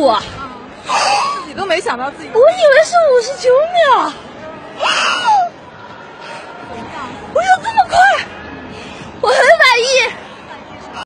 啊！ 自己都没想到自己， 我以为是59秒。